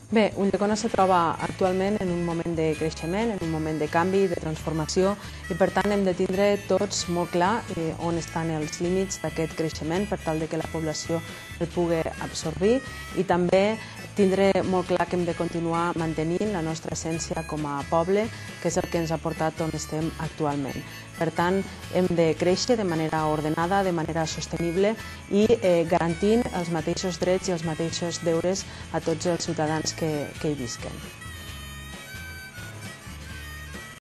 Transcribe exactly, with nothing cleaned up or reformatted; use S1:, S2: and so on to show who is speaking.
S1: Bé, Ulldecona se troba actualment en un moment de creixement, en un moment de canvi, de transformació, i per tant hem de tindre tots molt clar eh, on estan els límits d'aquest creixement per tal de que la població el pugui absorbir, i també tindre molt clar que hem de continuar mantenint la nostra essència com a poble, que és el que ens ha portat on estem actualment. Per tant, hem de créixer de manera ordenada, de manera sostenible i eh, garantint els mateixos drets i els mateixos deures a tots els ciutadans que, que hi visquen.